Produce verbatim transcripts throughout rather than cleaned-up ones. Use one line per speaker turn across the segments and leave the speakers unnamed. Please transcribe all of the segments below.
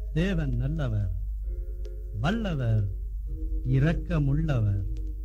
தேவன் நல்லவர், வல்லவர், இரக்கமுள்ளவர்.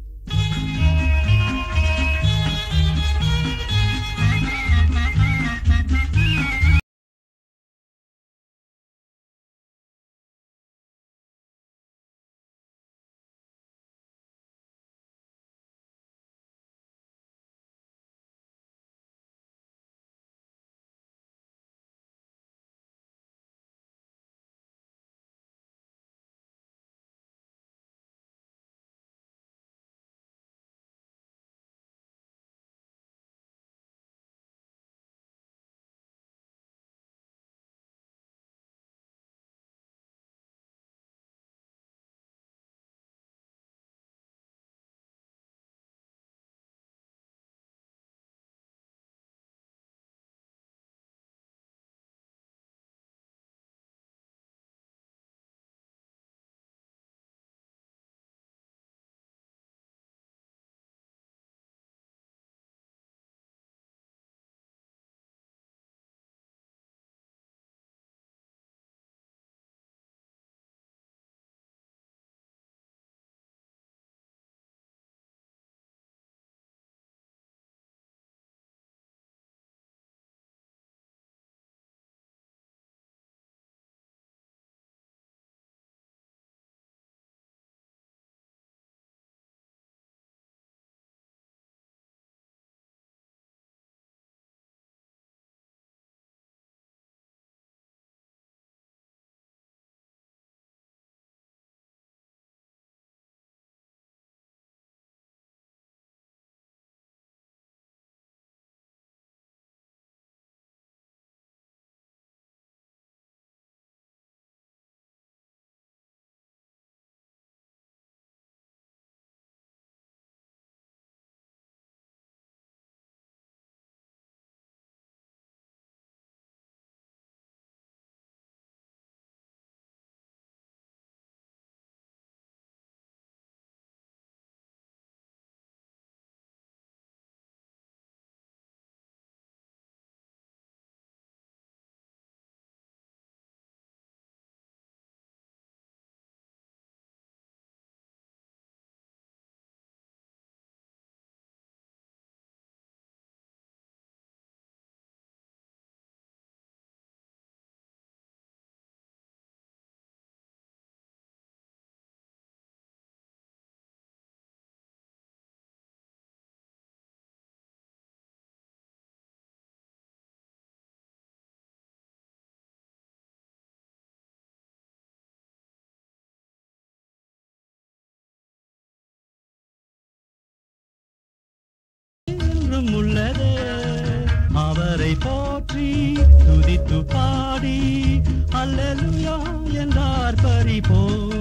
உள்ளதே அவரை போற்றி துதித்து பாடி அல்லேலூயா என்றார் பரிபோ.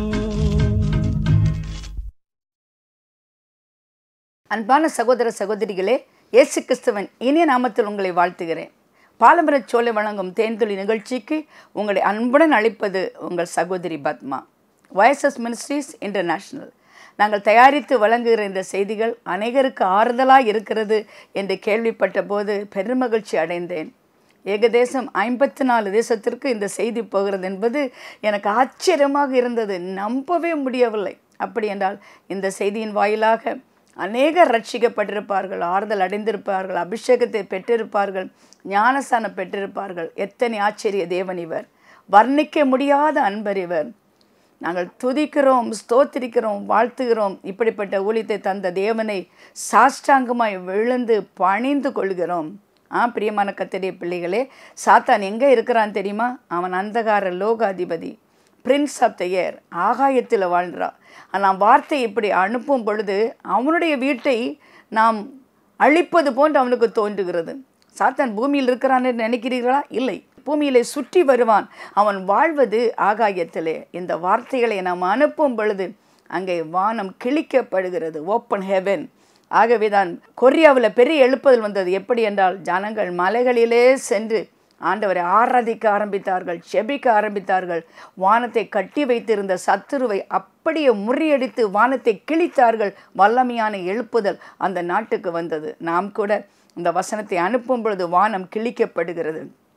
அன்பான சகோதர சகோதரிகளே, இயேசு கிறிஸ்துவின் இனிய நாமத்தில் உங்களை வாழ்த்துகிறேன். பாலமர சோலை வழங்கும் தேன்துளி நிகழ்ச்சிக்கு உங்களை அன்புடன் அழைப்பது உங்கள் சகோதரி பத்மா. Verses ministries international. நாங்கள் தயாரித்து வழங்குகிற இந்த செய்திகள் அநேகருக்கு ஆறுதலாக இருக்கிறது என்று கேள்விப்பட்ட போது பெருமகிழ்ச்சி அடைந்தேன். ஏகதேசம் ஐம்பத்தி நாலு தேசத்திற்கு இந்த செய்தி போகிறது என்பது எனக்கு ஆச்சரியமாக இருந்தது. நம்பவே முடியவில்லை. அப்படி என்றால் இந்த செய்தியின் வாயிலாக அநேகர் ரட்சிக்கப்பட்டிருப்பார்கள், ஆறுதல் அடைந்திருப்பார்கள், அபிஷேகத்தை பெற்றிருப்பார்கள், ஞானஸ்தானம் பெற்றிருப்பார்கள். எத்தனை ஆச்சரிய தேவன் இவர்! வர்ணிக்க முடியாத அன்பர் இவர். நாங்கள் துதிக்கிறோம், ஸ்தோத்திரிக்கிறோம், வாழ்த்துகிறோம். இப்படிப்பட்ட ஊழியத்தை தந்த தேவனை சாஷ்டாங்கமாய் விழுந்து பணிந்து கொள்கிறோம். ஆ பிரியமான கர்த்தருடைய பிள்ளைகளே, சாத்தான் எங்கே இருக்கிறான் தெரியுமா? அவன் அந்தகார லோகாதிபதி, பிரின்ஸ் ஆஃப் த ஏர், ஆகாயத்தில் வாழ்கிறான். ஆனால் வார்த்தை இப்படி அனுப்பும் பொழுது அவனுடைய வீட்டை நாம் அழிப்பது போன்று அவனுக்கு தோன்றுகிறது. சாத்தான் பூமியில் இருக்கிறான்னு நினைக்கிறீர்களா? இல்லை, பூமியிலே சுற்றி வருவான். அவன் வாழ்வது ஆகாயத்திலே. இந்த வார்த்தைகளை நாம் அனுப்பும் பொழுது அங்கே வானம் கிழிக்கப்படுகிறது, ஓப்பன் ஹெவன். ஆகவே தான் கொரியாவில் பெரிய எழுப்புதல் வந்தது. எப்படி என்றால், ஜனங்கள் மலைகளிலே சென்று ஆண்டவரை ஆராதிக்க ஆரம்பித்தார்கள், செபிக்க ஆரம்பித்தார்கள். வானத்தை கட்டி வைத்திருந்த சத்துருவை அப்படியே முறியடித்து வானத்தை கிழித்தார்கள். வல்லமையான எழுப்புதல் அந்த நாட்டுக்கு வந்தது. நாம் கூட இந்த வசனத்தை அனுப்பும் பொழுது வானம் கிழிக்கப்படுகிறது.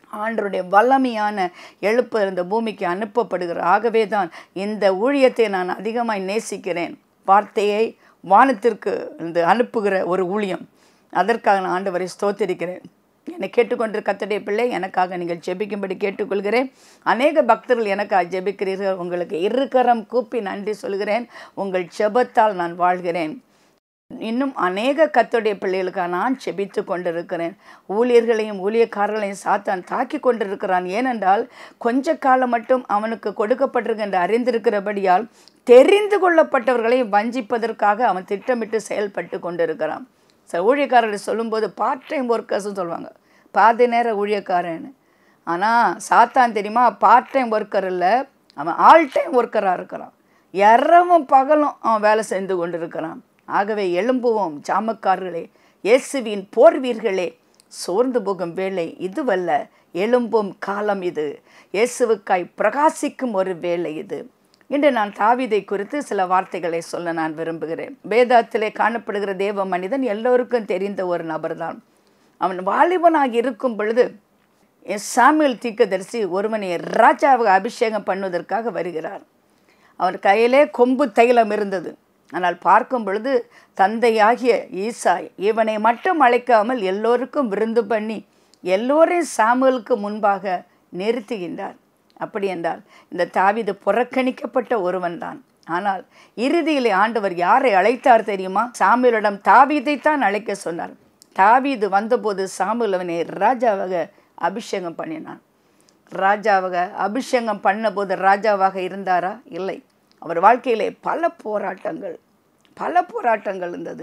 ஆண்டருடைய வல்லமையான எழுப்பு இந்த பூமிக்கு அனுப்பப்படுகிற. ஆகவே தான் இந்த ஊழியத்தை நான் அதிகமாக நேசிக்கிறேன். வார்த்தையை வானத்திற்கு இந்த அனுப்புகிற ஒரு ஊழியம். அதற்காக நான் ஆண்டவரை ஸ்தோத்திரிக்கிறேன். என்னை கேட்டுக்கொண்டு கர்த்தருடைய பிள்ளை, எனக்காக நீங்கள் ஜெபிக்கும்படி கேட்டுக்கொள்கிறேன். அநேக பக்தர்கள் எனக்காக ஜெபிக்கிறீர்கள். உங்களுக்கு இருகரம் கூப்பி நன்றி சொல்கிறேன். உங்கள் ஜெபத்தால் நான் வாழ்கிறேன். இன்னும் அநேக கர்த்தருடைய பிள்ளைகளுக்காக நான் ஜெபித்து கொண்டிருக்கிறேன். ஊழியர்களையும் ஊழியக்காரர்களையும் சாத்தான் தாக்கி கொண்டிருக்கிறான். ஏனென்றால் கொஞ்ச காலம் மட்டும் அவனுக்கு கொடுக்கப்பட்டிருக்கின்ற அறிந்திருக்கிறபடியால் தெரிந்து கொள்ளப்பட்டவர்களை வஞ்சிப்பதற்காக அவன் திட்டமிட்டு செயல்பட்டு கொண்டிருக்கிறான். சில ஊழியக்காரர்களை சொல்லும்போது பார்ட் டைம் ஒர்க்கர்ஸ்ன்னு சொல்லுவாங்க, பாதி நேர ஊழியக்காரன்னு. ஆனால் சாத்தான் தெரியுமா, பார்ட் டைம் ஒர்க்கர் இல்லை, அவன் ஆல் டைம் ஒர்க்கராக இருக்கிறான். இரவும் பகலும் அவன் வேலை செய்து கொண்டிருக்கிறான். ஆகவே எழும்புவோம் ஜாமக்காரர்களே, இயேசுவின் போர் வீர்களே, சோர்ந்து போகும் வேலை இதுவல்ல, எழும்பும் காலம் இது, இயேசுவுக்காய் பிரகாசிக்கும் ஒரு வேலை இது. இன்று நான் தாவீதை குறித்து சில வார்த்தைகளை சொல்ல நான் விரும்புகிறேன். வேதத்திலே காணப்படுகிற தேவ மனிதன் எல்லோருக்கும் தெரிந்த ஒரு நபர்தான். அவன் வாலிபனாக இருக்கும் பொழுது சாமுவேல் தீர்க்கதரிசி ஒருவனை ராஜாவாக அபிஷேகம் பண்ணுவதற்காக வருகிறார். அவர் கையிலே கொம்பு தைலம் இருந்தது. ஆனால் பார்க்கும் பொழுது தந்தையாகிய ஈசாய் இவனை மட்டும் அழைக்காமல் எல்லோருக்கும் விருந்து பண்ணி எல்லோரையும் சாமுவேலுக்கு முன்பாக நிறுத்துகின்றார். அப்படி என்றால் இந்த தாவீது புறக்கணிக்கப்பட்ட ஒருவன் தான். ஆனால் இறுதியிலே ஆண்டவர் யாரை அழைத்தார் தெரியுமா? சாமுவேலிடம் தாவீதைத்தான் அழைக்க சொன்னார். தாவீது வந்தபோது சாமுவேல் அவனை ராஜாவாக அபிஷேகம் பண்ணினான். ராஜாவாக அபிஷேகம் பண்ண போது ராஜாவாக இருந்தாரா? இல்லை. அவர் வாழ்க்கையிலே பல போராட்டங்கள் பல போராட்டங்கள் இருந்தது.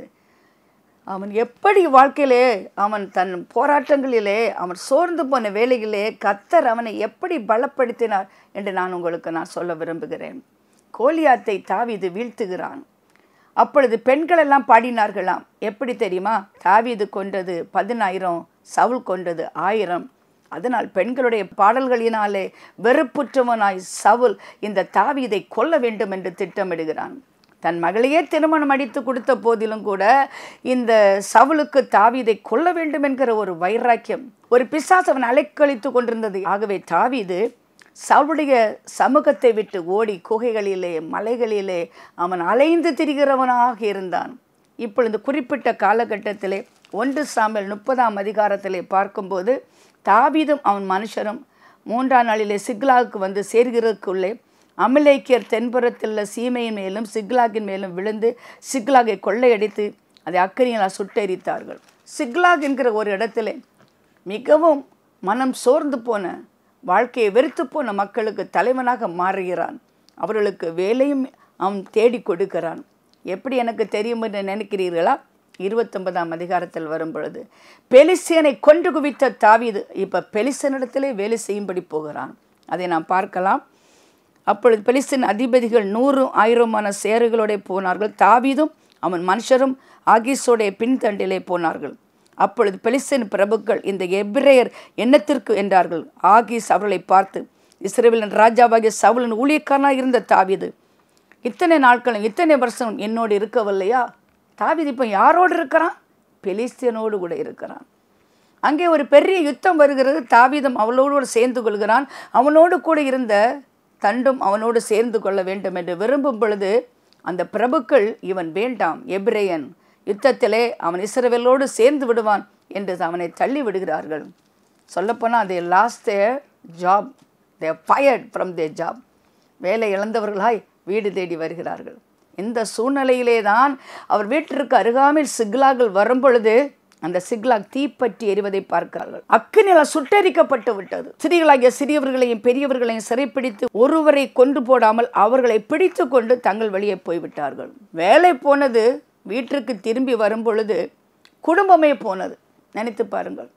அவன் எப்படி வாழ்க்கையிலே அவன் தன் போராட்டங்களிலே அவன் சோர்ந்து போன வேலையிலே கர்த்தர் அவனை எப்படி பலப்படுத்தினார் என்று நான் உங்களுக்கு நான் சொல்ல விரும்புகிறேன். கோலியாத்தை தாவீது வீழ்த்துகிறான். அப்பொழுது பெண்கள் எல்லாம் பாடினார்களாம். எப்படி தெரியுமா? தாவீது கொண்டது பதினாயிரம், சவுல் கொண்டது ஆயிரம். அதனால் பெண்களுடைய பாடல்களினாலே வெறுப்புற்றவனாய் சவுல் இந்த தாவீதை கொல்ல வேண்டும் என்று திட்டமிடுகிறான். தன் மகளையே திருமணம் அடித்து கொடுத்த போதிலும் கூட இந்த சவுலுக்கு தாவீதை கொல்ல வேண்டும் என்கிற ஒரு வைராக்கியம், ஒரு பிசாசு அவன் அலைக்கழித்து கொண்டிருந்தது. ஆகவே தாவீது சவுளுடைய சமூகத்தை விட்டு ஓடி குகைகளிலே மலைகளிலே அவன் அலைந்து திரிகிறவனாக இருந்தான். இப்பொழுது குறிப்பிட்ட காலகட்டத்திலே ஒன்று சாமுவேல் முப்பதாம் அதிகாரத்திலே பார்க்கும்போது தாவீதும் அவன் மனுஷரும் மூன்றாம் நாளிலே சிக்லாகுக்கு வந்து சேர்கிறதுக்குள்ளே அமலேக்கியர் தென்புறத்தில் சீமையின் மேலும் சிக்லாகின் மேலும் விழுந்து சிக்லாகை கொள்ளையடித்து அதை அக்கினியால் சுட்டெரித்தார்கள். சிக்லாக் என்கிற ஒரு இடத்துல மிகவும் மனம் சோர்ந்து போன, வாழ்க்கையை வெறுத்து போன மக்களுக்கு தலைவனாக மாறுகிறான். அவர்களுக்கு வேலையும் அவன் தேடி கொடுக்கிறான். எப்படி எனக்கு தெரியும் என்று நினைக்கிறீர்களா? இருபத்தொன்பதாம் அதிகாரத்தில் வரும் பொழுது பெலிஸ்தியனை கொன்று குவித்த தாவீது இப்போ பெலிஸ்தியனிடத்திலே வேலை செய்யும்படி போகிறான். அதை நாம் பார்க்கலாம். அப்பொழுது பெலிஸ்தியன் அதிபதிகள் நூறு ஆயிரமான சேறுகளோட போனார்கள். தாவீதும் அவன் மனுஷரும் ஆகீஸோடைய பின்தண்டிலே போனார்கள். அப்பொழுது பெலிஸ்தியன் பிரபுக்கள் இந்த எபிரேயர் என்னத்திற்கு என்றார்கள். ஆகீஸ் அவர்களை பார்த்து, இஸ்ரவேலின் ராஜாவாகிய சவுலின் ஊழியக்காரனாக இருந்த தாவீது இத்தனை நாட்களும் இத்தனை வருஷம் என்னோடு இருக்கவில்லையா? தாவீது இப்போ யாரோடு இருக்கிறான்? பெலிஸ்தியனோடு கூட இருக்கிறான். அங்கே ஒரு பெரிய யுத்தம் வருகிறது. தாவீதும் அவளோடு சேர்ந்து கொள்கிறான். அவனோடு கூட இருந்த தண்டும் அவனோடு சேர்ந்து கொள்ள வேண்டும் என்று விரும்பும் பொழுது அந்த பிரபுக்கள் இவன் வேண்டாம், எபிரேயன், யுத்தத்திலே அவன் இஸ்ரவேலோடு சேர்ந்து விடுவான் என்று அவனை தள்ளி விடுகிறார்கள். சொல்லப்போனால் they lost their job, they are fired from their job. வேலை இழந்தவர்களாய் வீடு தேடி வருகிறார்கள். இந்த சூழ்நிலையிலே தான் அவர் வீட்டிற்கு அருகாமையில் சிக்லாக்கள் வரும் பொழுது அந்த சிக்லாக் தீப்பற்றி எரிவதை பார்க்கிறார்கள். அக்கினியால் சுட்டெரிக்கப்பட்டு விட்டது. சிறியர்களாகிய சிறியவர்களையும் பெரியவர்களையும் சிறைப்பிடித்து ஒருவரை கொண்டு போடாமல் அவர்களை பிடித்து கொண்டு தங்கள் வெளியே போய்விட்டார்கள். வேலை போனது, வீட்டிற்கு திரும்பி வரும் பொழுது குடும்பமே போனது. நினைத்து பாருங்கள்.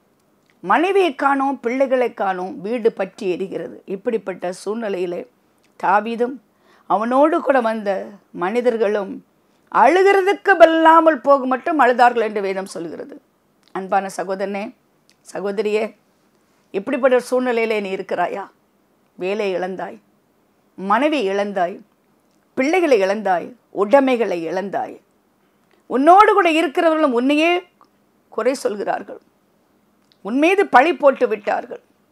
மனைவியை காணோம், பிள்ளைகளை காணோம், வீடு பற்றி எரிகிறது. இப்படிப்பட்ட சூழ்நிலையிலே தாவீதும் அவனோடு கூட வந்த மனிதர்களும் அழுகிறதுக்கு வெல்லாமல் போக மட்டும் அழுதார்கள் என்று வேதம் சொல்கிறது. அன்பான சகோதரனே, சகோதரியே, இப்படிப்பட்ட சூழ்நிலையிலே நீ இருக்கிறாயா? வேலை இழந்தாய், மனைவி இழந்தாய், பிள்ளைகளை இழந்தாய், உடைமைகளை இழந்தாய். உன்னோடு கூட இருக்கிறவர்களும் உன்னையே குறை சொல்கிறார்கள், உன்மீது பழி போட்டு விட்டார்கள்.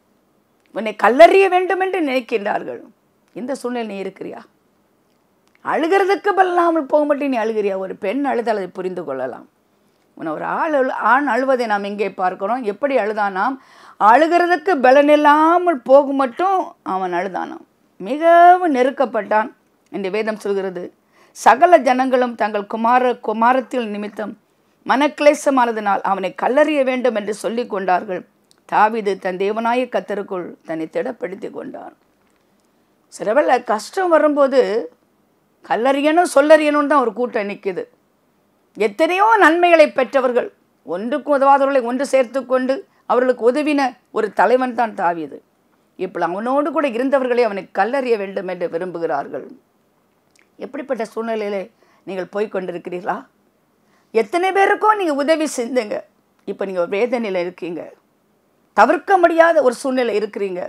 உன்னை கல்லறிய வேண்டும் என்று நினைக்கின்றார்கள். இந்த சூழ்நிலை நீ இருக்கிறியா? அழுகிறதுக்கு பல்லாமல் போக மாட்டேன் நீ அழுகிறியா? ஒரு பெண் அழுதால் அதை புரிந்து கொள்ளலாம். உன்னை ஒரு ஆள் அழு ஆண் அழுவதை நாம் இங்கே பார்க்கிறோம். எப்படி அழுதானாம்? அழுகிறதுக்கு பலனில்லாமல் போக மட்டும் அவன் அழுதானாம். மிகவும் நெருக்கப்பட்டான் என்று வேதம் சொல்கிறது. சகல ஜனங்களும் தங்கள் குமார குமாரத்தில் நிமித்தம் மனக்லேசமானதினால் அவனை கல்லறிய வேண்டும் என்று சொல்லி கொண்டார்கள். தாவீது தன் தேவனாய கர்த்தருக்குள் தன்னை திடப்படுத்தி கொண்டான். சிலவேளை கஷ்டம் வரும்போது கல்லறியணும் சொல்லறியணும் தான் ஒரு கூட்டம் நிற்குது. எத்தனையோ நன்மைகளை பெற்றவர்கள், ஒன்றுக்கும் உதவாதவர்களை ஒன்று சேர்த்து கொண்டு அவர்களுக்கு உதவின ஒரு தலைவன் தான் தாவீது. இப்போ அவனோடு கூட இருந்தவர்களை அவனை கல்லறிய வேண்டும் என்று விரும்புகிறார்கள். எப்படிப்பட்ட சூழ்நிலையிலே நீங்கள் போய்கொண்டிருக்கிறீர்களா? எத்தனை பேருக்கும் நீங்கள் உதவி செஞ்சுங்க. இப்போ நீங்கள் வேதனையில் இருக்கீங்க, தவிர்க்க முடியாத ஒரு சூழ்நிலை இருக்கிறீங்க.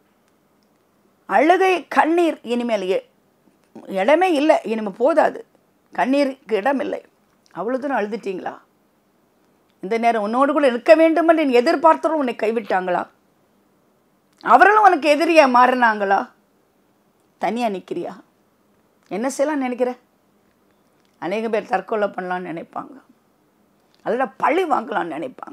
அழுகை கண்ணீர் இனிமேல் இடமே இல்லை, இனிமேல் போதாது, கண்ணீருக்கு இடம் இல்லை. அவ்வளோ தூரம் அழுதுட்டீங்களா? இந்த நேரம் உன்னோடு கூட இருக்க வேண்டும் என்று நீ எதிர்பார்த்தவர்களும் உன்னை கைவிட்டாங்களா? அவர்களும் உனக்கு எதிரியாக மாறினாங்களா? தனியாக நிற்கிறியா? என்ன செய்யலாம் நினைக்கிற? அநேக பேர் தற்கொலை பண்ணலான்னு நினைப்பாங்க, அதோட பழி வாங்கலான்னு நினைப்பாங்க,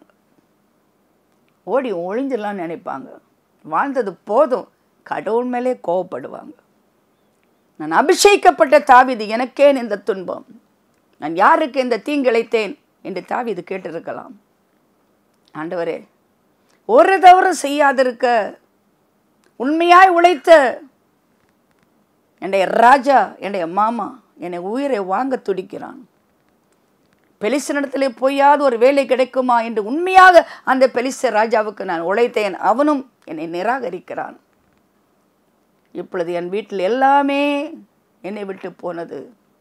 ஓடி ஒழிஞ்சிடலான்னு நினைப்பாங்க. வாழ்ந்தது போதும், கடவுள் மேலே கோவப்படுவாங்க. நான் அபிஷேகிக்கப்பட்ட தாவீது, எனக்கேன் இந்த துன்பம், நான் யாருக்கு இந்த தீங்கிழைத்தேன் என்று தாவீது கேட்டிருக்கலாம். ஆண்டவரே, ஒரு தவறும் செய்யாதிருக்க உண்மையாய் உழைத்த என்னுடைய ராஜா, என்னுடைய மாமா என்னை உயிரை வாங்க துடிக்கிறான். பெலிஸ்தனிடத்திலே போயாவது ஒரு வேலை கிடைக்குமா என்று உண்மையாக அந்த பெலிஸ்த ராஜாவுக்கு நான் உழைத்தேன், அவனும் என்னை நிராகரிக்கிறான். இப்பொழுது என் வீட்டில் எல்லாமே என்னை விட்டு போனது,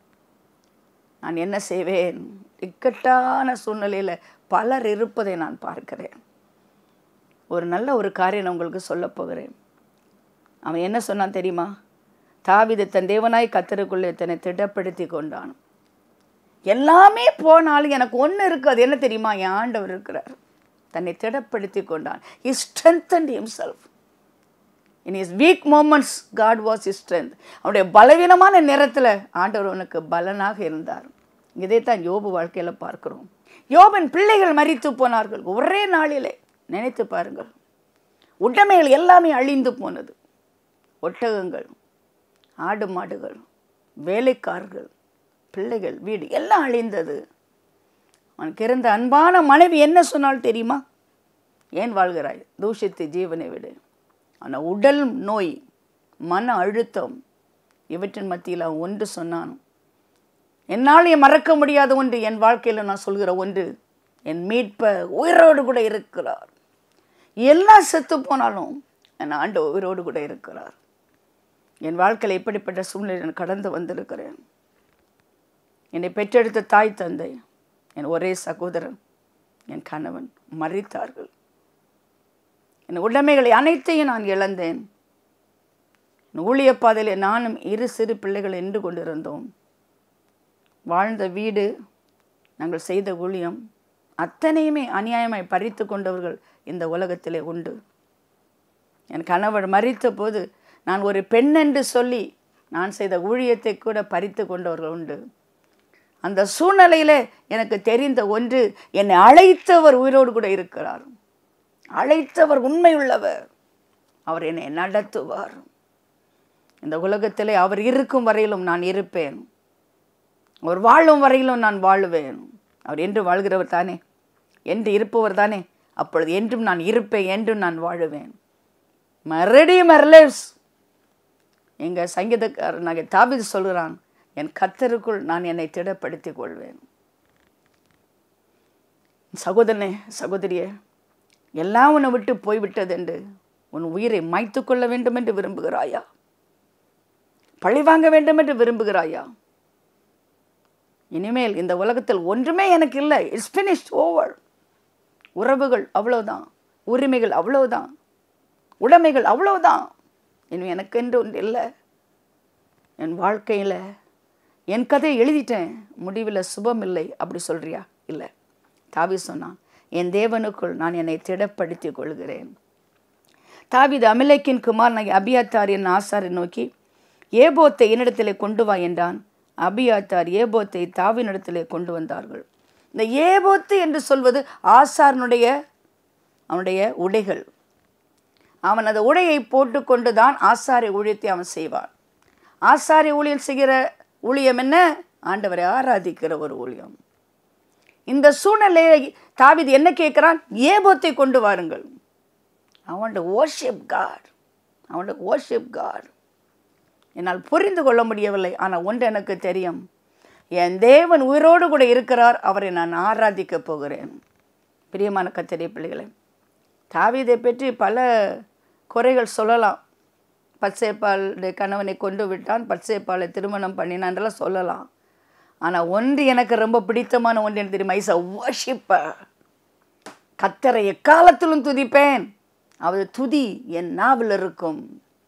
நான் என்ன செய்வேன்? இக்கட்டான சூழ்நிலையில் பலர் இருப்பதை நான் பார்க்கிறேன். ஒரு நல்ல ஒரு காரியம் உங்களுக்கு சொல்ல போகிறேன். அவன் என்ன சொன்னான் தெரியுமா? தாவீது தன் தேவனாய் கர்த்தருக்குள்ளே தன்னை திடப்படுத்தி கொண்டான். எல்லாமே போனாலும் எனக்கு ஒன்று இருக்குது, அது என்ன தெரியுமா? என் ஆண்டவர் இருக்கிறார். தன்னை திடப்படுத்தி கொண்டான். He strengthened himself. In his weak moments, God was his strength. அவனுடைய பலவீனமான நேரத்தில் ஆண்டவர் அவனுக்கு பலனாக இருந்தார். இதைத்தான் யோபு வாழ்க்கையில் பார்க்கிறோம். யோபின் பிள்ளைகள் மரித்து போனார்கள் ஒரே நாளிலே. நினைத்து பாருங்கள், உடைமைகள் எல்லாமே அழிந்து போனது. ஒட்டகங்கள், ஆடு மாடுகள், வேலைக்காரர்கள், பிள்ளைகள், வீடு எல்லாம் அழிந்தது. அவனுக்கு இருந்த அன்பான மனைவி என்ன சொன்னால் தெரியுமா? ஏன் வாழ்கிறாய்? தூஷித்து ஜீவனை விடு. ஆனால் உடல் நோய், மன அழுத்தம், இவற்றின் மத்தியில் அவன் ஒன்று சொன்னான். என்னால் மறக்க முடியாத ஒன்று, என் வாழ்க்கையில் நான் சொல்கிற ஒன்று, என் மீட்பர் உயிரோடு கூட இருக்கிறார். எல்லாம் செத்து போனாலும் என் ஆண்டவர் உயிரோடு கூட இருக்கிறார். என் வாழ்க்கையில் இப்படிப்பட்ட சூழ்நிலை நான் கடந்து வந்திருக்கிறேன். என்னை பெற்றெடுத்த தாய் தந்தை, என் ஒரே சகோதரன், என் கணவன் மரித்தார்கள். என் உடைமைகளை அனைத்தையும் நான் இழந்தேன். என் ஊழிய பாதையில் நானும் இரு சிறு பிள்ளைகள் நின்று கொண்டிருந்தோம். வாழ்ந்த வீடு, நாங்கள் செய்த ஊழியம் அத்தனையுமே அநியாயமாய் பறித்து கொண்டவர்கள் இந்த உலகத்திலே உண்டு. என் கணவர் மரித்த போது நான் ஒரு பெண் என்று சொல்லி நான் செய்த ஊழியத்தை கூட பறித்து கொண்டவர்கள் உண்டு. அந்த சூழ்நிலையில் எனக்கு தெரிந்த ஒன்று, என்னை அழைத்தவர் உயிரோடு கூட இருக்கிறார். அழைத்தவர் உண்மையுள்ளவர், அவர் என்னை நடத்துவார். இந்த உலகத்திலே அவர் இருக்கும் வரையிலும் நான் இருப்பேன், அவர் வாழும் வரையிலும் நான் வாழுவேன். அவர் என்று வாழ்கிறவர் தானே, என்று இருப்பவர் தானே, அப்பொழுது என்றும் நான் இருப்பேன், என்றும் நான் வாழுவேன். மறுபடியும் மரலேவ்ஸ் எங்கள் சங்கீதக்காரன் நாங்கள் தாவீது சொல்கிறான், என் கர்த்தருக்குள் நான் என்னை திடப்படுத்திக் கொள்வேன். சகோதரனே, சகோதரியே, எல்லாம் உன்னை விட்டு போய்விட்டது என்று உன் உயிரை மாய்த்து கொள்ள வேண்டும் என்று விரும்புகிறாயா? பழி வாங்க வேண்டும் என்று விரும்புகிறாயா? இனிமேல் இந்த உலகத்தில் ஒன்றுமே எனக்கு இல்லை, இட்ஸ் ஃபினிஷ்ட், ஓவர். உறவுகள் அவ்வளோதான், உரிமைகள் அவ்வளோதான், உடைமைகள் அவ்வளோதான், இன்னும் எனக்கென்று ஒன்று இல்லை. என் வாழ்க்கையில் என் கதையை எழுதிட்டேன், முடிவில் சுபம் இல்லை அப்படி சொல்கிறியா? இல்லை. தாவீது சொன்னான், என் தேவனுக்குள் நான் என்னை திடப்படுத்திக் கொள்கிறேன். தாவீது அமிலேக்கின் குமாரனாகிய அபியாத்தார் என் ஆசாரை நோக்கி ஏபோத்தை என்னிடத்திலே கொண்டு வா என்றான். அபியாத்தார் ஏபோத்தை தாவீதினிடத்திலே கொண்டு வந்தார்கள். இந்த ஏபோத்து என்று சொல்வது ஆசாரனுடைய அவனுடைய உடைகள். அவன் அந்த உடையை போட்டுக்கொண்டு தான் ஆசாரிய ஊழியத்தை அவன் செய்வான். ஆசாரிய ஊழியம் செய்கிற ஊழியம் என்ன? ஆண்டவரை ஆராதிக்கிற ஒரு ஊழியம். இந்த சூழ்நிலையை தாவீது என்ன கேட்கிறான்? ஏபோத்தை கொண்டு வாருங்கள். அவன் worship God. அவன் worship God. என்னால் புரிந்து கொள்ள முடியவில்லை. ஆனால் ஒன்று எனக்கு தெரியும், என் தேவன் உயிரோடு கூட இருக்கிறார், அவரை நான் ஆராதிக்க போகிறேன். பிரியமான கர்த்தருடைய பிள்ளைகளே, தாவீதை பற்றி பல குறைகள் சொல்லலாம். பத்சேபாளுடைய கணவனை கொண்டு விட்டான், பத்சேபாளை திருமணம் பண்ணினான்றெல்லாம் சொல்லலாம். ஆனால் ஒன்று எனக்கு ரொம்ப பிடித்தமான ஒன்று என்ன தெரியுமா? Is a worshipper. கர்த்தரை எக்காலத்திலும் துதிப்பேன். அவர் துதி என் நாவில் இருக்கும்.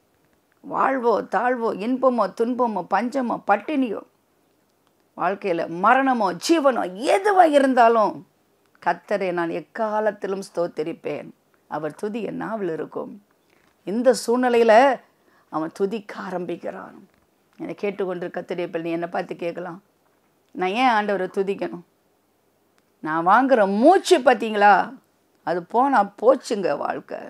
வாழ்வோ தாழ்வோ, இன்பமோ துன்பமோ, பஞ்சமோ பட்டினியோ, வாழ்க்கையில் மரணமோ ஜீவனோ எதுவாக இருந்தாலும் கர்த்தரை நான் எக்காலத்திலும் ஸ்தோத்திரிப்பேன். அவர் துதி என் நாவில் இருக்கும். இந்த சூழ்நிலையில் அவன் துதிக்க ஆரம்பிக்கிறான். என்னை கேட்டுக்கொண்டு கர்த்தருடைய பிள்ளை, நீ என்னை பார்த்து கேட்கலாம், நான் ஏன் ஆண்டவரை துதிக்கணும்? நான் வாங்குகிற மூச்சு பார்த்தீங்களா, அது போனால் போச்சுங்க வாழ்க்கை.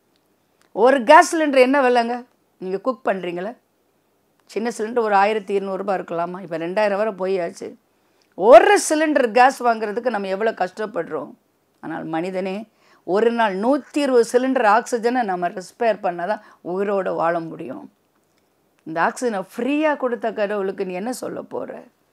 ஒரு கேஸ் சிலிண்டர் என்ன விலைங்க? நீங்கள் குக் பண்ணுறீங்களே, சின்ன சிலிண்டர் ஒரு ஆயிரத்தி இருநூறுபா இருக்கலாமா? இப்போ ரெண்டாயிரம் வரை போயாச்சு. ஒரு சிலிண்டர் கேஸ் வாங்குறதுக்கு நம்ம எவ்வளோ கஷ்டப்படுறோம். ஆனால் மனிதனே, ஒரு நாள் நூற்றி இருபது சிலிண்டர் ஆக்சிஜனை நம்ம ரெஸ்பேர் பண்ணால் தான் உயிரோடு வாழ முடியும். இந்த ஆக்சிஜனை ஃப்ரீயாக கொடுத்த கடவுளுக்கு நீ என்ன சொல்ல போகிற?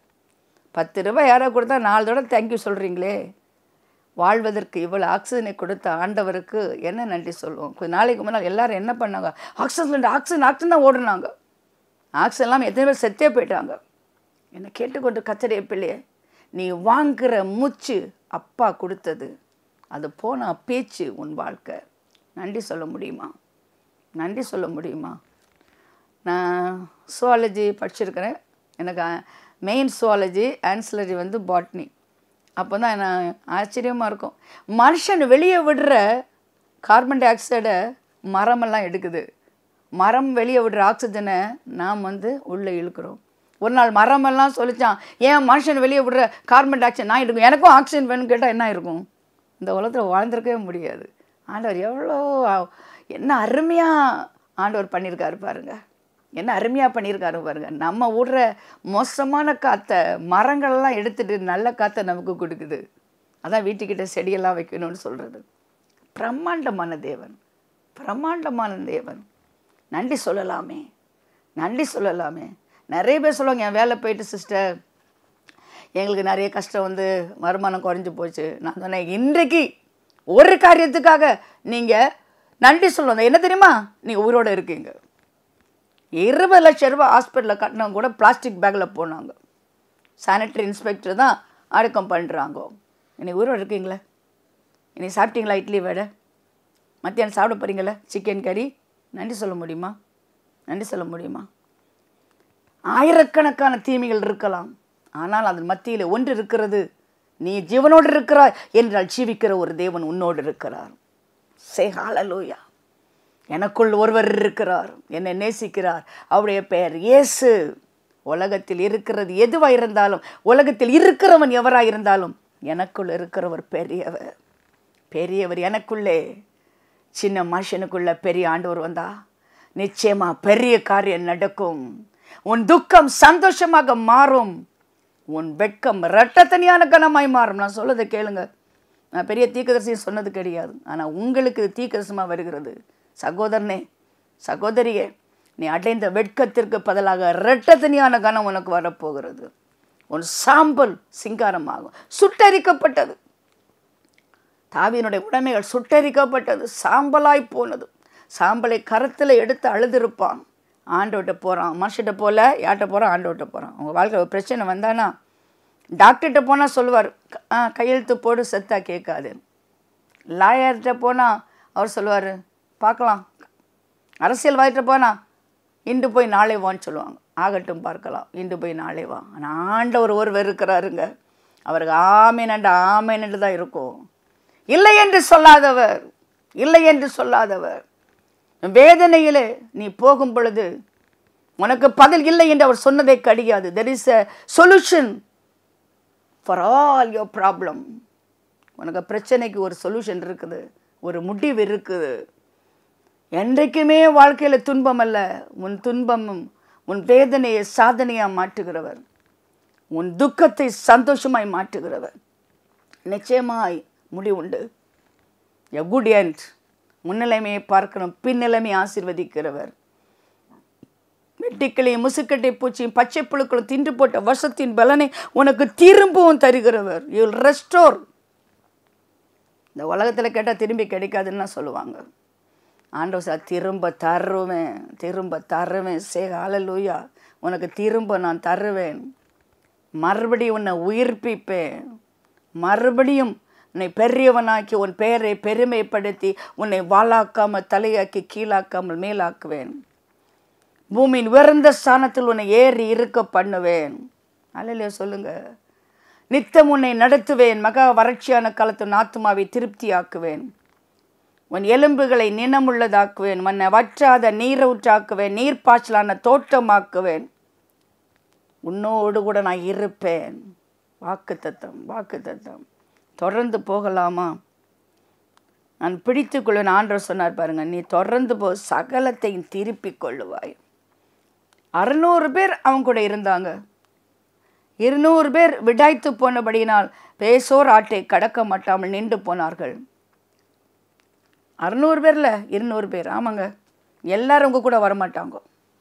பத்து ரூபாய் யாரோ கொடுத்தா நாலு தடவை தேங்க்யூ சொல்கிறீங்களே. வாழ்வதற்கு இவ்வளோ ஆக்சிஜனை கொடுத்த ஆண்டவருக்கு என்ன நன்றி சொல்லுவோம்? கொஞ்சம் நாளைக்கு முன்னால் எல்லோரும் என்ன பண்ணாங்க? ஆக்சிஜன் ஆக்சிஜன் ஆக்சிஜன் தான் ஓடுனாங்க. ஆக்சிஜன் இல்லாமல் எத்தனை பேர் செத்தே போயிட்டாங்க. என்னை கேட்டுக்கொண்டு கர்த்தருடைய பிள்ளையே, நீ வாங்குகிற மூச்சு அப்பா கொடுத்தது, அது போனால் பேச்சு உன் வாழ்க்கை. நன்றி சொல்ல முடியுமா? நன்றி சொல்ல முடியுமா? நான் சுவாலஜி படிச்சிருக்கிறேன். எனக்கு மெயின் சுவாலஜி, ஆன்சிலரி வந்து பாட்னி. அப்போ தான் நான் ஆச்சரியமாக இருக்கும், மனுஷன் வெளியே விடுற கார்பன் டை ஆக்சைடை மரமெல்லாம் எடுக்குது. மரம் வெளியே விடுற ஆக்சிஜனை நாம் வந்து உள்ளே இழுக்கிறோம். ஒரு நாள் மரமெல்லாம் சொல்லிச்சான், ஏன் மனுஷன் வெளியே விடுற கார்பன் டை ஆக்சைடு நான் எடுக்கும், எனக்கும் ஆக்சிஜன் வேணும்னு கேட்டால் என்ன இருக்கும்? இந்த உலகத்தில் வாழ்ந்திருக்கவே முடியாது. ஆண்டவர் எவ்வளோ என்ன அருமையாக ஆண்டவர் பண்ணியிருக்காரு பாருங்க, என்ன அருமையாக பண்ணியிருக்காரு பாருங்க. நம்ம விடுற மோசமான காற்றை மரங்களெல்லாம் எடுத்துகிட்டு நல்ல காற்றை நமக்கு கொடுக்குது. அதான் வீட்டுக்கிட்ட செடியெல்லாம் வைக்கணும்னு சொல்கிறது. பிரம்மாண்டமான தேவன், பிரம்மாண்டமான தேவன். நன்றி சொல்லலாமே, நன்றி சொல்லலாமே. நிறைய பேர் சொல்லுவாங்க, என் வேலை போயிட்டு சிஸ்டர் எங்களுக்கு நிறைய கஷ்டம் வந்து வருமானம் குறைஞ்சி போச்சு. நான் சொன்னேன், இன்றைக்கு ஒரு காரியத்துக்காக நீங்கள் நன்றி சொல்லணும். என்ன தெரியுமா? நீங்கள் உயிரோடு இருக்கீங்க. இருபது லட்சம் ரூபாய் ஹாஸ்பிட்டலில் கட்டினவங்க கூட பிளாஸ்டிக் பேக்கில் போனாங்க. சானிட்டரி இன்ஸ்பெக்டர் தான் அடக்கம் பண்ணுறாங்க. இன்னைக்கு உயிரோடு இருக்கீங்களே. இன்னைக்கு சாப்பிட்டீங்களா இட்லி வடை? மத்தியானம் சாப்பிட போகிறீங்களே சிக்கன் கறி? நன்றி சொல்ல முடியுமா? நன்றி சொல்ல முடியுமா? ஆயிரக்கணக்கான தீமைகள் இருக்கலாம், ஆனால் அதன் மத்தியில் ஒன்று இருக்கிறது, நீ ஜீவனோடு இருக்கிறாய் என்றால் ஜீவிக்கிற ஒரு தேவன் உன்னோடு இருக்கிறார். சே ஹல்லேலூயா. எனக்குள் ஒருவர் இருக்கிறார், என்னை நேசிக்கிறார், அவருடைய பெயர் இயேசு. உலகத்தில் இருக்கிறது எதுவாக இருந்தாலும், உலகத்தில் இருக்கிறவன் எவராக இருந்தாலும், எனக்குள் இருக்கிறவர் பெரியவர். பெரியவர் எனக்குள்ளே. சின்ன மனுஷனுக்குள்ள பெரிய ஆண்டவர் வந்தா நிச்சயமா பெரிய காரியம் நடக்கும். உன் துக்கம் சந்தோஷமாக மாறும், உன் வெட்கம் இரட்டத்தனியான கனமாய் மாறும். நான் சொல்லதை கேளுங்க. நான் பெரிய தீர்க்கதரிசியும் சொன்னது கிடையாது, ஆனால் உங்களுக்கு தீர்க்கதரிசனமாக வருகிறது. சகோதரனே, சகோதரியே, நீ அடைந்த வெட்கத்திற்கு பதிலாக இரட்டத்தனியான கனம் உனக்கு வரப்போகிறது. உன் சாம்பல் சிங்காரமாகும். சுட்டரிக்கப்பட்டது, தாவீதினுடைய உடைமைகள் சுட்டரிக்கப்பட்டது, சாம்பலாய் போனது. சாம்பலை கரத்தில் எடுத்து அழுதுருப்பான். ஆண்டோட்ட போகிறான், மனுஷிட்ட போல யார்கிட்ட போகிறான்? ஆண்டோட்ட போகிறான். உங்கள் வாழ்க்கையில் ஒரு பிரச்சனை வந்தானா டாக்டர்கிட்ட போனால் சொல்லுவார், ஆ கையெழுத்து போடு, செத்தா கேட்காது. லாயர்கிட்ட போனால் அவர் சொல்லுவார், பார்க்கலாம். அரசியல்வாதிகிட்ட போனால் இன்று போய் நாளை வான்னு சொல்லுவாங்க. ஆகட்டும் பார்க்கலாம், இன்று போய் நாளை வா. ஆனால் ஆண்டவர் ஒருவர் இருக்கிறாருங்க, அவருக்கு ஆமேனண்டு ஆமேனண்டு தான் இருக்கும். இல்லை என்று சொல்லாதவர், இல்லை என்று சொல்லாதவர். வேதனையிலே நீ போகும் பொழுது உனக்கு பதில் இல்லை என்று அவர் சொன்னதை கிடையாது. there is a solution for all your problem. உனக்கு பிரச்சனைக்கு ஒரு சொல்யூஷன் இருக்குது, ஒரு முடிவு இருக்குது. என்றைக்குமே வாழ்க்கையில் துன்பம் அல்ல, உன் துன்பமும் உன் வேதனையை சாதனையாக மாற்றுகிறவர், உன் துக்கத்தை சந்தோஷமாய் மாற்றுகிறவர். நிச்சயமாய் முடிவுண்டு. A good end. முன்னிலைமையை பார்க்கணும், பின்னிலைமையை ஆசீர்வதிக்கிறவர். வெட்டிக்களையும் முசுக்கட்டை பூச்சியும் பச்சை புழுக்களும் தின்று போட்ட வருஷத்தின் பலனை உனக்கு திரும்பவும் தருகிறவர். You will restore. இந்த உலகத்தில் கேட்டால் திரும்பி கிடைக்காதுன்னு சொல்லுவாங்க. ஆண்டவர் சார் திரும்ப தருவேன், திரும்ப தருவேன். சே ஹல்லேலூயா. உனக்கு திரும்ப நான் தருவேன். மறுபடியும் உன்னை உயிர்ப்பிப்பேன். மறுபடியும் உன்னை பெரியவனாக்கி உன் பெயரை பெருமைப்படுத்தி உன்னை வாளாக்காமல் தலையாக்கி கீழாக்காமல் மேலாக்குவேன். பூமியின் உயர்ந்த ஸ்தானத்தில் உன்னை ஏறி இருக்க பண்ணுவேன். அல்லையா சொல்லுங்க. நித்தம் உன்னை நடத்துவேன். மகா வறட்சியான காலத்து ஆத்துமாவை திருப்தியாக்குவேன். உன் எலும்புகளை நினமுள்ளதாக்குவேன். உன்னை வற்றாத நீரூற்றாக்குவேன். நீர்ப்பாய்ச்சலான தோட்டமாக்குவேன். உன்னோடு கூட நான் இருப்பேன். வாக்கு தத்தம், வாக்கு தத்தம். தொடர்ந்து போகலாமா? நான் பிடித்து கொள்வேன். ஆண்டவர் சொன்னார் பாருங்க, நீ தொடர்ந்து போ, சகலத்தையும் திருப்பி கொள்ளுவாய். அறுநூறு பேர் அவங்க கூட இருந்தாங்க. இருநூறு பேர் விடாய்த்து போனபடியினால் பேசோர் ஆட்டை கடக்க மாட்டாமல் நின்று போனார்கள். அறுநூறு பேரில் இருநூறு பேர். ஆமாங்க, எல்லாரும் உங்க கூட வரமாட்டாங்க.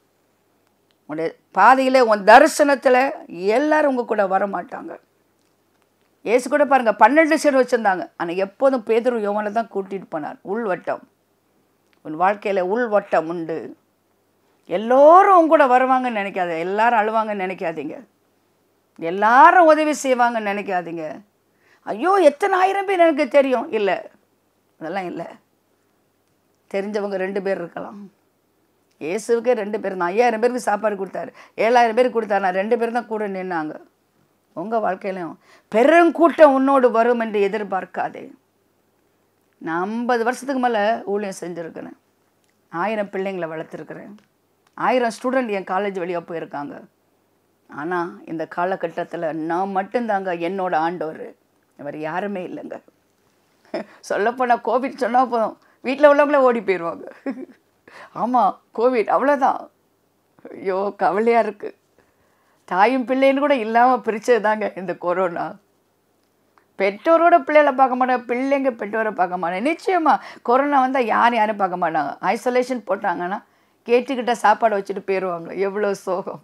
உடைய பாதையில் உன் தரிசனத்தில் எல்லாரும் உங்க கூட வரமாட்டாங்க. ஏசு கூட பாருங்க பன்னெண்டு சீர் வச்சுருந்தாங்க. ஆனால் எப்போதும் பேதுரு யோவானை தான் கூட்டிகிட்டு போனார். உள்வட்டம். உன் வாழ்க்கையில் உள்வட்டம் உண்டு. எல்லோரும் உங்க கூட வருவாங்கன்னு நினைக்காத. எல்லாரும் அழுவாங்கன்னு நினைக்காதீங்க. எல்லாரும் உதவி செய்வாங்கன்னு நினைக்காதீங்க. ஐயோ எத்தனை ஆயிரம் பேர் எனக்கு தெரியும். இல்லை, அதெல்லாம் இல்லை. தெரிஞ்சவங்க ரெண்டு பேர் இருக்கலாம். இயேசுக்கே ரெண்டு பேர் தான். ஐயாயிரம் பேருக்கு சாப்பாடு கொடுத்தாரு, ஏழாயிரம் பேருக்கு கொடுத்தாரு. நான் ரெண்டு பேர் தான் கூட நின்னாங்க. உங்கள் வாழ்க்கையிலையும் பெருங்கூட்டம் உன்னோடு வரும் என்று எதிர்பார்க்காதே. நான் ஐம்பது வருஷத்துக்கு மேலே ஊழியம் செஞ்சுருக்கிறேன். ஆயிரம் பிள்ளைங்களை வளர்த்துருக்குறேன். ஆயிரம் ஸ்டூடெண்ட் என் காலேஜ் வழியாக போயிருக்காங்க. ஆனால் இந்த காலகட்டத்தில் நான் மட்டும்தாங்க என்னோட ஆண்டவர். இவர் யாருமே இல்லைங்க. சொல்லப்போனால் கோவிட் சொன்னால் போதும், வீட்டில் உள்ளவங்களே ஓடி போயிடுவாங்க. ஆமாம், கோவிட் அவ்வளோதான். ஐயோ கவலையாக இருக்குது. தாயும் பிள்ளைன்னு கூட இல்லாமல் பிரித்தது தாங்க இந்த கொரோனா. பெற்றோரோட பிள்ளைகளை பார்க்க மாட்டாங்க, பிள்ளைங்க பெற்றோரை பார்க்க மாட்டாங்க. நிச்சயமாக கொரோனா வந்தால் யாரும் யாரும் பார்க்க மாட்டாங்க. ஐசோலேஷன் போட்டாங்கன்னா கேட்டுக்கிட்ட சாப்பாடு வச்சுட்டு போயிடுவாங்க. எவ்வளோ சோகம்,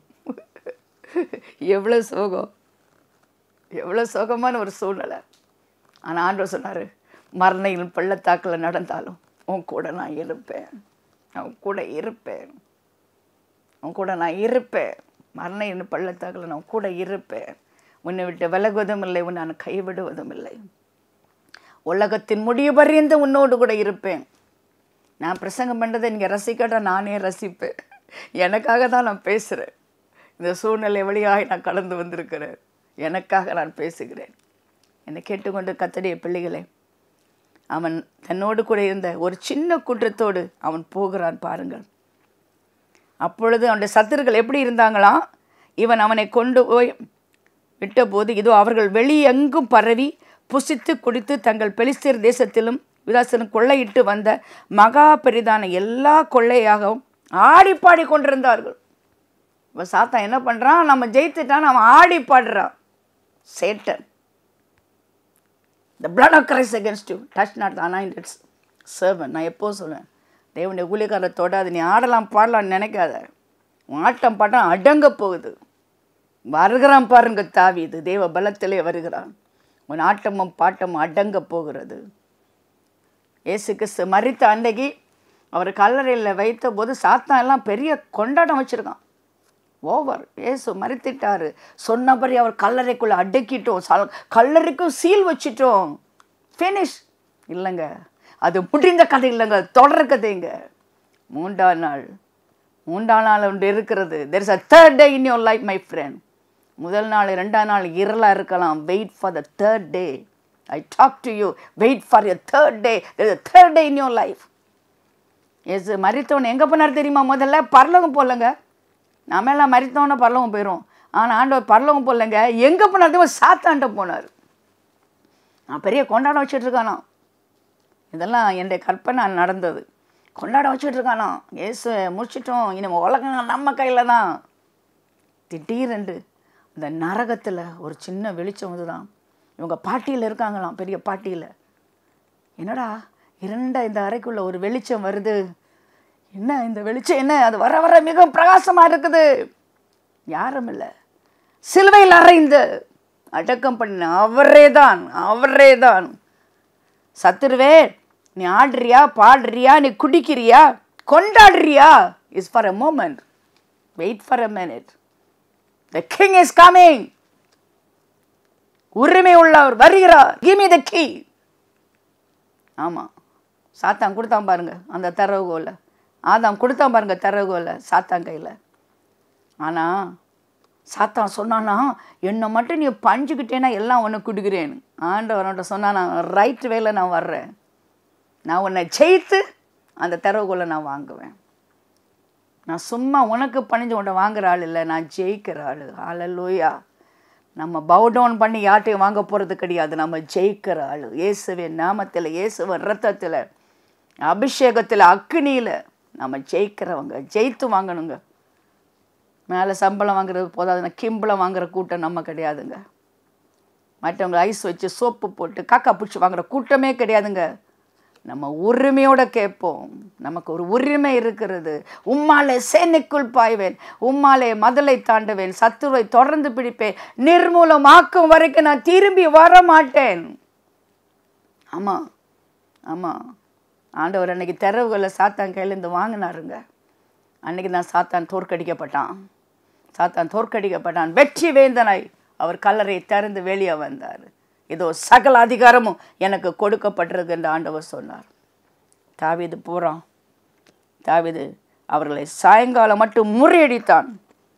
எவ்வளோ சோகம், எவ்வளோ சோகமான ஒரு சூழ்நிலை. ஆனால் ஆண்டவர் சொன்னார், மரணையில் பள்ளத்தாக்கில் நடந்தாலும் உன் கூட நான் இருப்பேன், உன் கூட இருப்பேன், உன் கூட நான் இருப்பேன். மரணையில் பள்ளத்தாக்கில் நான் கூட இருப்பேன். உன்னை விட்டு விலகுவதும் இல்லை, உன்னை நான் கைவிடுவதும் இல்லை. உலகத்தின் முடிவு பரியந்த உன்னோடு கூட இருப்பேன். நான் பிரசங்கம் பண்ணுறதை நீங்கள் ரசிக்கட்டா நானே ரசிப்பேன். எனக்காக தான் நான் பேசுகிறேன். இந்த சூழ்நிலை வழியாக நான் கடந்து வந்திருக்கிறேன். எனக்காக நான் பேசுகிறேன். என்னை கேட்டுக்கொண்டு கர்த்தருடைய பிள்ளைகளே, அவன் தன்னோடு கூட இருந்த ஒரு சின்ன கூட்டத்தோடு அவன் போகிறான் பாருங்கள். அப்பொழுது அவனுடைய சத்துருக்கள் எப்படி இருந்தாங்களாம், இவன் அவனை கொண்டு போய் விட்டபோது இதோ அவர்கள் வெளியெங்கும் பரவி புசித்து குடித்து தங்கள் பெலிஸ்தர் தேசத்திலும் விதாசனும் கொள்ளையிட்டு வந்த மகா பெரிதான எல்லா கொள்ளையாகவும் ஆடி பாடி கொண்டிருந்தார்கள். இப்போ சாத்தான் என்ன பண்ணுறான், நம்ம ஜெயித்துட்டான், அவன் ஆடி பாடுறான். சேட்டன், the blood of Christ against you, touch not the anointed servant. நான் எப்போ சொல்லுவேன், தேவனுடைய ஊழியக்காரரை தொடாது. நீ ஆடலாம் பாடலாம்னு நினைக்காத. ஆட்டம் பாட்டம் அடங்க போகுது. வருகிறான் பாருங்க தாவீது, தேவ பலத்திலே வருகிறான். உன் ஆட்டமும் பாட்டமும் அடங்க போகிறது. இயேசு கிறிஸ்து மரித்த அன்றைக்கு அவர் கல்லறையில் வைத்த போது சாத்தான் எல்லாம் பெரிய கொண்டாட்டம் வச்சுருக்கான். ஓவர், இயேசு மரித்திட்டாரு சொன்னபடி அவர் கல்லறைக்குள்ளே அடக்கிட்டோம், கல்லறைக்கும் சீல் வச்சிட்டோம், ஃபினிஷ். இல்லைங்க, அது முடிந்த கதை இல்லைங்க, தொடர் கதைங்க. மூன்றாம் நாள் மூன்றாம் நாள் ஒன்று இருக்கிறது. there is a third day in your life my friend. முதல் நாள் ரெண்டாம் நாள் இருளாக இருக்கலாம். Wait for the third day. I talk to you, wait for your third day. there is a third day in your life. Yes மரித்தவன் எங்கே போனார் தெரியுமா? முதல்ல பரலோகம் போகலங்க. நம்ம எல்லாம் மரித்தவனை பரலோகம் போயிடும். ஆனால் ஆண்டவர் பரலோகம் போகலங்க. எங்கே போனார் தெரியுமா? சாத்தான்ட்ட போனார். நான் பெரிய கொண்டாடம் வச்சுட்ருக்கானா. இதெல்லாம் என்னுடைய கற்பனை நடந்தது. கொண்டாடம் வச்சுட்ருக்கானா. ஏசு முடிச்சிட்டோம், இனிமேல் உலகம் நம்ம கையில் தான். திடீரென்று இந்த நரகத்தில் ஒரு சின்ன வெளிச்சம் வந்துதான். இவங்க பாட்டியில் இருக்காங்களாம், பெரிய பாட்டியில். என்னடா இரண்ட இந்த அறைக்குள்ள ஒரு வெளிச்சம் வருது. என்ன இந்த வெளிச்சம்? என்ன அது வர வர மிகவும் பிரகாசமாக இருக்குது. யாரும் இல்லை, சிலுவையில் அறைந்து அடக்கம் பண்ண அவரே தான், அவரே தான். சத்துருவே, நீ ஆடுறியா, பாடுறியா, நீ குடிக்கிறியா, கொண்டாடுறியா? Is for a moment, wait for a minute. The king is coming. உரிமை உள்ளவர் வருகிறார். Give me the key. ஆமாம், சாத்தான் கொடுத்தான் பாருங்க அந்த தரவுகோலை. ஆதாம் கொடுத்தான் பாருங்க தரவுகோலை சாத்தான் கையில். ஆனால் சாத்தான் சொன்னானா, என்னை மட்டும் நீ பஞ்சுக்கிட்டேன்னா எல்லாம் உன்னை கொடுக்குறேன்னு. ஆண்டவர்கிட்ட சொன்னானா, ரைட் வேலை நான் வர்றேன், நான் உன்னை ஜெயித்து அந்த தரவுகோலை நான் வாங்குவேன். நான் சும்மா உனக்கு பணிஞ்சு உன்னை வாங்குற ஆள் இல்லை, நான் ஜெயிக்கிற ஆள். ஹல்லேலூயா. நம்ம பவ் டவுன் பண்ணி யார்ட்டையும் வாங்க போகிறது கிடையாது. நம்ம ஜெயிக்கிற ஆள். இயேசுவின் நாமத்தில், இயேசுவின் ரத்தத்தில், அபிஷேகத்தில், அக்னியில் நம்ம ஜெயிக்கிறவங்க. ஜெயித்து வாங்கணுங்க. மேலே சம்பளம் வாங்குறது போதாதுன்னா கிம்பளம் வாங்குகிற கூட்டம் நம்ம கிடையாதுங்க. மற்றவங்க ஐஸ் வச்சு சோப்பு போட்டு காக்கா பிடிச்சி வாங்குகிற கூட்டமே கிடையாதுங்க. நம்ம உரிமையோடு கேட்போம். நமக்கு ஒரு உரிமை இருக்கிறது. உம்மாலே சேனைக்குள் பாய்வேன், உம்மாலே மதலை தாண்டுவேன், சத்துருவை தொடர்ந்து பிடிப்பேன், நிர்மூலமாக்கும் வரைக்கும் நான் திரும்பி வர மாட்டேன். ஆமாம் ஆமாம், ஆண்டவர் அன்னைக்கு தெரவுகளை சாத்தான் கையிலேருந்து வாங்கினாருங்க. அன்னைக்கு தான் சாத்தான் தோற்கடிக்கப்பட்டான். சாத்தான் தோற்கடிக்கப்பட்டான். வெற்றி வேந்தனாய் அவர் கல்லறையை திறந்து வெளியே வந்தார். இதோ சகல அதிகாரமும் எனக்கு கொடுக்கப்பட்டிருக்கு என்று ஆண்டவர் சொன்னார். தாவீது போகிறான். தாவீது அவர்களை சாயங்காலம் மட்டும் முறியடித்தான்.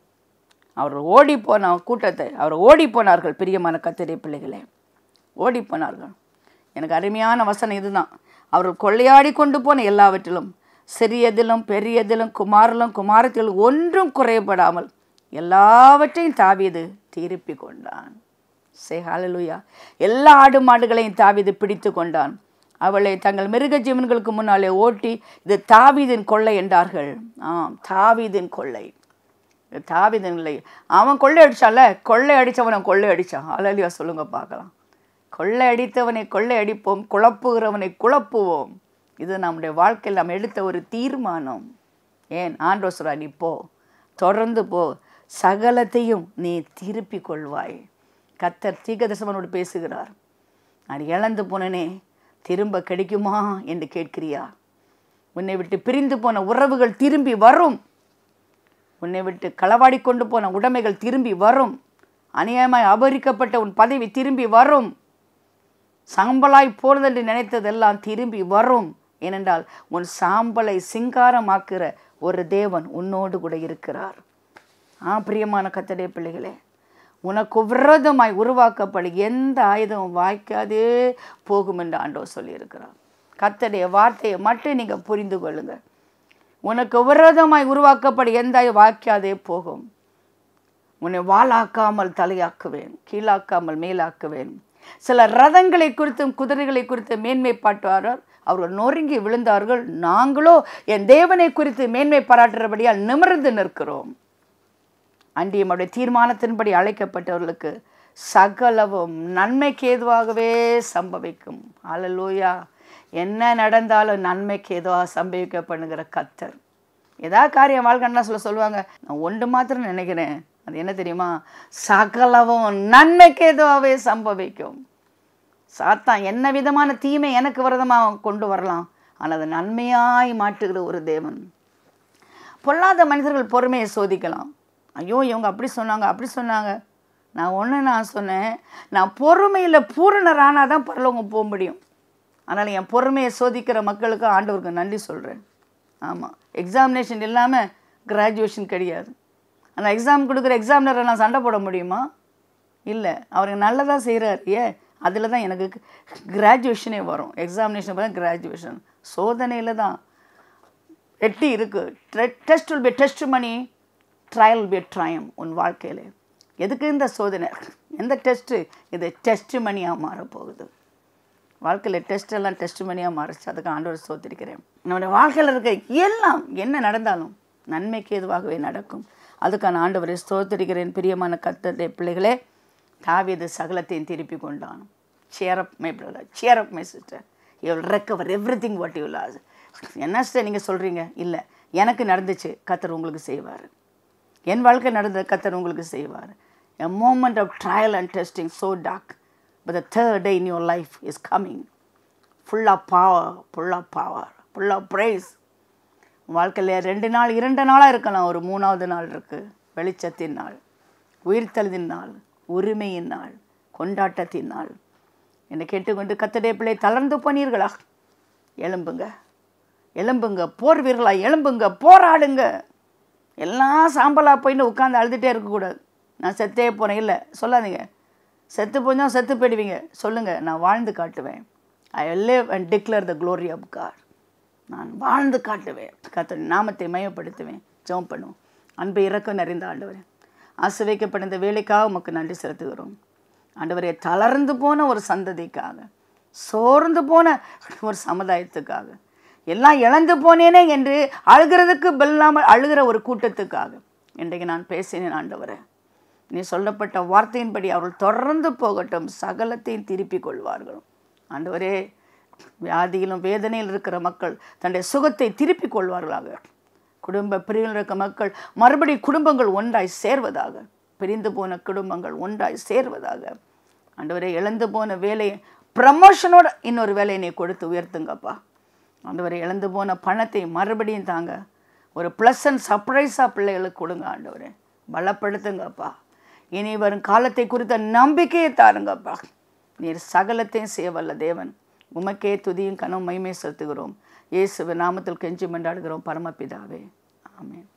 அவர் ஓடி போன கூட்டத்தை அவர் ஓடி போனார்கள். பிரியமான கர்த்தருடைய பிள்ளைகளே, ஓடி போனார்கள். எனக்கு அருமையான வசனம் இதுதான். அவர்கள் கொள்ளையாடி கொண்டு போன எல்லாவற்றிலும், சிறியதிலும் பெரியதிலும் குமாரிலும் குமாரத்திலும் ஒன்றும் குறைபடாமல் எல்லாவற்றையும் தாவீது திருப்பி கொண்டான். சே ஹல்லேலூயா. எல்லா ஆடு மாடுகளையும் தாவீது பிடித்து கொண்டான். அவளை தங்கள் மிருக ஜீவன்களுக்கு முன்னாலே ஓட்டி, இது தாவீதின் கொள்ளை என்றார்கள். ஆம், தாவீதின் கொள்ளை. தாவீதின் கொள்ளை. அவன் கொள்ளை அடிச்சால, கொள்ளை அடித்தவனை கொள்ளை அடித்தான். ஹல்லேலூயா சொல்லுங்க பார்க்கலாம். கொள்ளை அடித்தவனை கொள்ளை அடிப்போம், குழப்புகிறவனை குழப்புவோம். இது நம்முடைய வாழ்க்கையில் நாம் எடுத்த ஒரு தீர்மானம். ஏன் ஆண்டவர் சொல்றார், நீ போ, தொடர்ந்து போ, சகலத்தையும் நீ திருப்பி கொள்வாய். கர்த்தர் தீர்க்கதரிசனோடு பேசுகிறார். நான் இழந்து போனேனே திரும்ப கிடைக்குமா என்று கேட்கிறியா? உன்னை விட்டு பிரிந்து போன உறவுகள் திரும்பி வரும். உன்னை விட்டு களவாடி கொண்டு போன உடைமைகள் திரும்பி வரும். அநியாயமாய் அபகரிக்கப்பட்ட உன் பதவி திரும்பி வரும். சாம்பலாய் போனதென்று நினைத்ததெல்லாம் திரும்பி வரும். ஏனென்றால் உன் சாம்பலை சிங்காரமாக்குற ஒரு தேவன் உன்னோடு கூட இருக்கிறார். ஆ பிரியமான கர்த்தருடைய பிள்ளைகளே, உனக்கு விரோதமாய் உருவாக்கப்படும் எந்த ஆயுதமும் வாய்க்காதே போகும் என்று ஆண்டவர் சொல்லியிருக்கிறார். கர்த்தருடைய வார்த்தையை மட்டும் நீங்கள் புரிந்து கொள்ளுங்க. உனக்கு விரோதமாய் உருவாக்கப்படும் எந்த ஆயுதம் வாய்க்காதே போகும். உன்னை வாளாக்காமல் தலையாக்குவேன், கீழாக்காமல் மேலாக்குவேன். சில ரதங்களை குறித்தும் குதிரைகளை குறித்து மேன்மை பாட்டுவார்கள். அவர்கள் நொறுங்கி விழுந்தார்கள். நாங்களோ என் தேவனை குறித்து மேன்மை பாராட்டுறபடியால் நிமிர்ந்து நிற்கிறோம். அன்றைய நம்முடைய தீர்மானத்தின்படி அழைக்கப்பட்டவர்களுக்கு சகலவும் நன்மைக்கு ஏதுவாகவே சம்பவிக்கும். ஹல்லேலூயா. என்ன நடந்தாலும் நன்மைக்கு ஏதுவாக சம்பவிக்க பண்ணுகிற கர்த்தர். ஏதாவது காரியம் வாழ்க்கைன்னா சொல்ல சொல்லுவாங்க, நான் ஒன்று மாத்திரம் நினைக்கிறேன், அது என்ன தெரியுமா? சகலவும் நன்மைக்கு ஏதுவாகவே சம்பவிக்கும். சாத்தான் என்ன விதமான தீமை எனக்கு விரதமாக கொண்டு வரலாம், ஆனால் அது நன்மையாய் மாற்றுகிற ஒரு தேவன். பொல்லாத மனிதர்கள் பொறுமையை சோதிக்கலாம். ஐயோ இவங்க அப்படி சொன்னாங்க அப்படி சொன்னாங்க. நான் ஒன்று நான் சொன்னேன், நான் பொறுமையில் பூரணரானால் தான் பரலோகம் போக முடியும். அதனால் என் பொறுமையை சோதிக்கிற மக்களுக்கு ஆண்டவருக்கு நன்றி சொல்கிறேன். ஆமாம், எக்ஸாமினேஷன் இல்லாமல் கிராஜுவேஷன் கிடையாது. ஆனால் எக்ஸாம் கொடுக்குற எக்ஸாமினரை நான் சண்டை போட முடியுமா? இல்லை, அவருக்கு நல்லதாக செய்கிறார். ஏன் அதில் தான் எனக்கு கிராஜுவேஷனே வரும். எக்ஸாமினேஷன் பார்த்தா கிராஜுவேஷன், சோதனையில் தான். எட்டி இருக்குது. Test will be testimony, trial will be triumph. உன் வாழ்க்கையில் எதுக்கு இந்த சோதனை? எந்த டெஸ்ட்டு? இது டெஸ்ட் மணியாக மாறப்போகுது. வாழ்க்கையில் டெஸ்ட் எல்லாம் டெஸ்ட் மணியாக மாறிச்சு. அதுக்கு ஆண்டவர் சோதரிக்கிறேன். நம்முடைய வாழ்க்கையில் இருக்க எல்லாம் என்ன நடந்தாலும் நன்மைக்கு எதுவாகவே நடக்கும். அதுக்கான ஆண்டவரை ஸ்தோத்திரிக்கிறேன். பிரியமான கர்த்தருடைய பிள்ளைகளே, தாவீது சகலத்தையும் திருப்பி கொண்டான். cheer up my brother, cheer up my sister, you will recover everything what you lost. என்ன சிஸ்டர் நீங்கள் சொல்கிறீங்க? இல்லை, எனக்கு நடந்துச்சு, கர்த்தர் உங்களுக்கு செய்வார். என் வாழ்க்கை நடந்த கர்த்தர் உங்களுக்கு செய்வார். A moment of trial and testing so dark, but the third day in your life is coming, full of power, full of power, full of praise. வாழ்க்கையில் ரெண்டு நாள் இரண்டு நாளாக இருக்கலாம், ஒரு மூணாவது நாள் இருக்குது. வெளிச்சத்தின் நாள், உயிர்த்தெழுதின் நாள், உரிமையின் நாள், கொண்டாட்டத்தின் நாள். என்னை கேட்டுக்கொண்டு கர்த்தருடைய பிள்ளை தளர்ந்து போனீர்களா? எழும்புங்க, எழும்புங்க, போர் வீரர்களா எழும்புங்க, போராடுங்க. எல்லாம் சாம்பலாக போயின்னு உட்காந்து அழுதுகிட்டே இருக்கக்கூடாது. நான் செத்தே போனேன், இல்லை சொல்லாதீங்க. செத்து போஞ்சால் செத்து போயிடுவீங்க. சொல்லுங்கள், நான் வாழ்ந்து காட்டுவேன். ஐ live and declare the glory of God. நான் வாழ்ந்து காட்டுவேன், கர்த்தர் நாமத்தை மயப்படுத்துவேன். ஜெபம் பண்ணுவோம். அன்பு இறக்கம் நிறைந்த ஆண்டவரே, ஆசீர்வதிக்கப்பட்ட இந்த வேலைக்காக உமக்கு நன்றி செலுத்துகிறோம். ஆண்டவரே, தளர்ந்து போன ஒரு சந்ததிக்காக, சோர்ந்து போன ஒரு சமுதாயத்துக்காக, எல்லாம் இழந்து போனேனே என்று அழுகிறதுக்கு பெல்லாமல் அழுகிற ஒரு கூட்டத்துக்காக இன்றைக்கு நான் பேசினேன். ஆண்டவரே, நீ சொல்லப்பட்ட வார்த்தையின்படி அவர்கள் தொடர்ந்து போகட்டும், சகலத்தையும் திருப்பி கொள்வார்கள். ஆண்டவரே, வியாதியிலும் வேதனையில் இருக்கிற மக்கள் தன்னுடைய சுகத்தை திருப்பி கொள்வார்களாக. குடும்ப பிரிவில் இருக்க மக்கள் மறுபடி குடும்பங்கள் ஒன்றாய் சேர்வதாக. பிரிந்து போன குடும்பங்கள் ஒன்றாய் சேர்வதாக. ஆண்டவரே, இழந்து போன வேலையை ப்ரமோஷனோட இன்னொரு வேலையை நீ கொடுத்து உயர்த்துங்கப்பா. ஆண்டவரே, இழந்து போன பணத்தை மறுபடியும் தாங்க. ஒரு ப்ளசன்ட் சர்ப்ரைஸாக பிள்ளைகளுக்கு கொடுங்க. ஆண்டவரே, பலப்படுத்துங்கப்பா. இனி வரும் காலத்தை குறித்த நம்பிக்கையை தாருங்கப்பா. நீர் சகலத்தையும் செய்யவல்ல தேவன். உமக்கே துதியும் கனவும் மகிமை செலுத்துகிறோம். இயேசுவின் நாமத்தில் கெஞ்சி மன்றாடுகிறோம் பரமபிதாவே. ஆமென்.